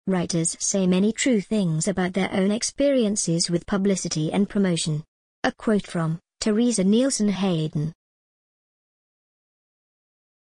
Writers say many true things about their own experiences with publicity and promotion. A quote from Teresa Nielsen Hayden.